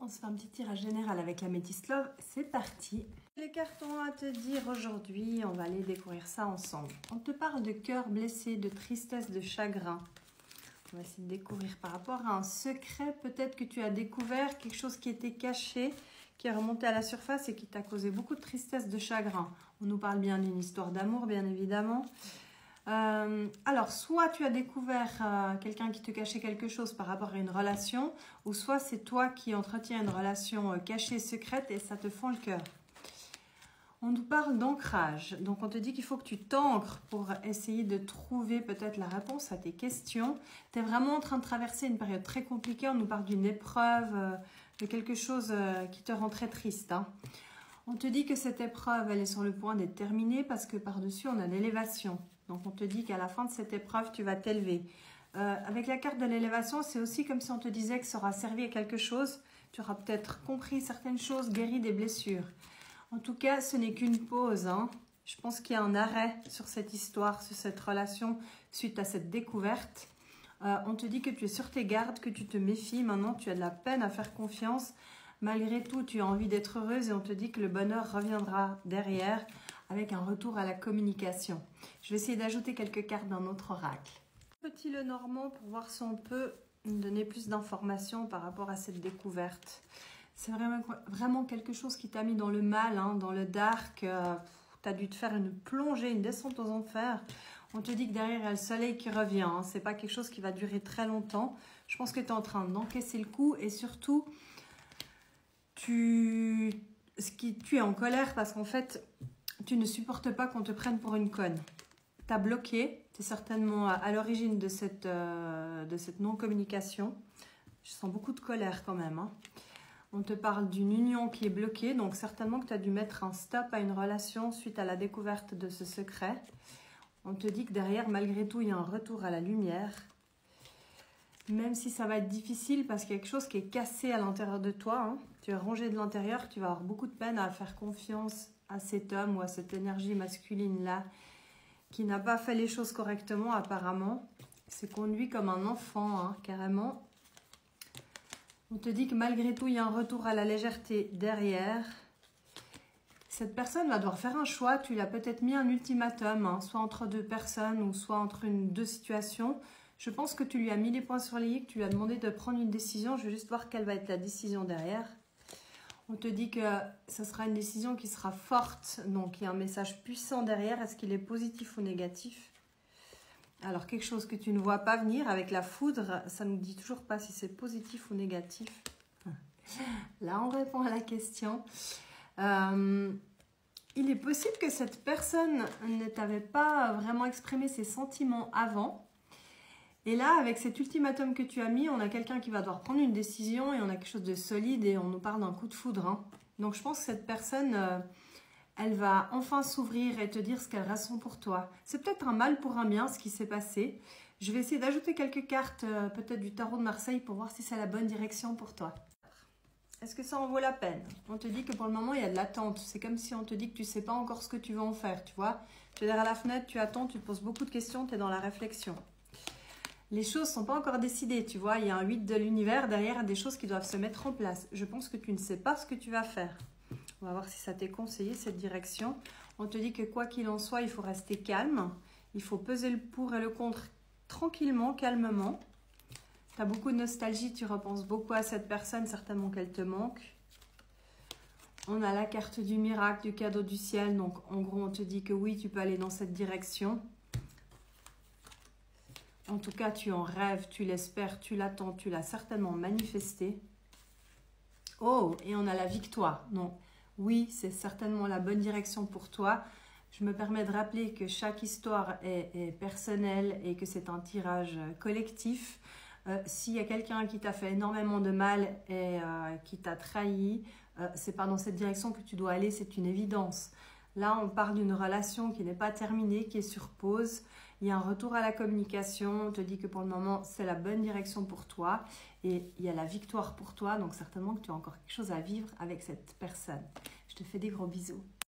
On se fait un petit tirage général avec l'Améthyst Love. C'est parti. Les cartons à te dire aujourd'hui, on va aller découvrir ça ensemble. On te parle de cœur blessé, de tristesse, de chagrin. On va essayer de découvrir par rapport à un secret. Peut-être que tu as découvert quelque chose qui était caché, qui est remonté à la surface et qui t'a causé beaucoup de tristesse, de chagrin. On nous parle bien d'une histoire d'amour, bien évidemment. Alors, soit tu as découvert quelqu'un qui te cachait quelque chose par rapport à une relation, ou soit c'est toi qui entretiens une relation cachée, secrète, et ça te fend le cœur. On nous parle d'ancrage. Donc, on te dit qu'il faut que tu t'ancres pour essayer de trouver peut-être la réponse à tes questions. Tu es vraiment en train de traverser une période très compliquée. On nous parle d'une épreuve, de quelque chose qui te rend très triste, hein. On te dit que cette épreuve, elle est sur le point d'être terminée parce que par-dessus, on a l'élévation. Donc, on te dit qu'à la fin de cette épreuve, tu vas t'élever. Avec la carte de l'élévation, c'est aussi comme si on te disait que ça aura servi à quelque chose. Tu auras peut-être compris certaines choses, guéri des blessures. En tout cas, ce n'est qu'une pause, hein. Je pense qu'il y a un arrêt sur cette histoire, sur cette relation, suite à cette découverte. On te dit que tu es sur tes gardes, que tu te méfies. Maintenant, tu as de la peine à faire confiance. Malgré tout, tu as envie d'être heureuse et on te dit que le bonheur reviendra derrière avec un retour à la communication. Je vais essayer d'ajouter quelques cartes d'un autre oracle. Petit Lenormand pour voir si on peut me donner plus d'informations par rapport à cette découverte. C'est vraiment quelque chose qui t'a mis dans le mal, hein, dans le dark. Tu as dû te faire une plongée, une descente aux enfers. On te dit que derrière, il y a le soleil qui revient. Hein. Ce n'est pas quelque chose qui va durer très longtemps. Je pense que tu es en train d'encaisser le coup et surtout... Tu es en colère parce qu'en fait, tu ne supportes pas qu'on te prenne pour une conne. Tu as bloqué, tu es certainement à l'origine de cette non-communication. Je sens beaucoup de colère quand même, hein. On te parle d'une union qui est bloquée, donc certainement que tu as dû mettre un stop à une relation suite à la découverte de ce secret. On te dit que derrière, malgré tout, il y a un retour à la lumière. Même si ça va être difficile parce qu'il y a quelque chose qui est cassé à l'intérieur de toi, hein. Tu es rongé de l'intérieur, tu vas avoir beaucoup de peine à faire confiance à cet homme ou à cette énergie masculine-là qui n'a pas fait les choses correctement apparemment. C'est conduit comme un enfant, hein, carrément. On te dit que malgré tout, il y a un retour à la légèreté derrière. Cette personne va devoir faire un choix. Tu lui as peut-être mis un ultimatum, hein, soit entre deux personnes ou soit entre deux situations. Je pense que tu lui as mis les points sur les i, que tu lui as demandé de prendre une décision. Je vais juste voir quelle va être la décision derrière. On te dit que ce sera une décision qui sera forte. Donc, il y a un message puissant derrière. Est-ce qu'il est positif ou négatif? Alors, quelque chose que tu ne vois pas venir avec la foudre, ça ne nous dit toujours pas si c'est positif ou négatif. Là, on répond à la question. Il est possible que cette personne ne t'avait pas vraiment exprimé ses sentiments avant. Et là, avec cet ultimatum que tu as mis, on a quelqu'un qui va devoir prendre une décision et on a quelque chose de solide et on nous parle d'un coup de foudre, hein. Donc, je pense que cette personne, elle va enfin s'ouvrir et te dire ce qu'elle ressent pour toi. C'est peut-être un mal pour un bien, ce qui s'est passé. Je vais essayer d'ajouter quelques cartes, peut-être du tarot de Marseille, pour voir si c'est la bonne direction pour toi. Est-ce que ça en vaut la peine? On te dit que pour le moment, il y a de l'attente. C'est comme si on te dit que tu ne sais pas encore ce que tu vas en faire, tu vois. Tu es derrière la fenêtre, tu attends, tu te poses beaucoup de questions, tu es dans la réflexion. Les choses ne sont pas encore décidées, tu vois. Il y a un 8 de l'univers, derrière, il y a des choses qui doivent se mettre en place. Je pense que tu ne sais pas ce que tu vas faire. On va voir si ça t'est conseillé, cette direction. On te dit que quoi qu'il en soit, il faut rester calme. Il faut peser le pour et le contre tranquillement, calmement. Tu as beaucoup de nostalgie, tu repenses beaucoup à cette personne, certainement qu'elle te manque. On a la carte du miracle, du cadeau du ciel. Donc, en gros, on te dit que oui, tu peux aller dans cette direction. En tout cas, tu en rêves, tu l'espères, tu l'attends, tu l'as certainement manifesté. Oh, et on a la victoire. Donc, oui, c'est certainement la bonne direction pour toi. Je me permets de rappeler que chaque histoire est personnelle et que c'est un tirage collectif. S'il y a quelqu'un qui t'a fait énormément de mal et qui t'a trahi, c'est pas dans cette direction que tu dois aller, c'est une évidence. Là, on parle d'une relation qui n'est pas terminée, qui est sur pause. Il y a un retour à la communication. On te dit que pour le moment, c'est la bonne direction pour toi. Et il y a la victoire pour toi. Donc, certainement que tu as encore quelque chose à vivre avec cette personne. Je te fais des gros bisous.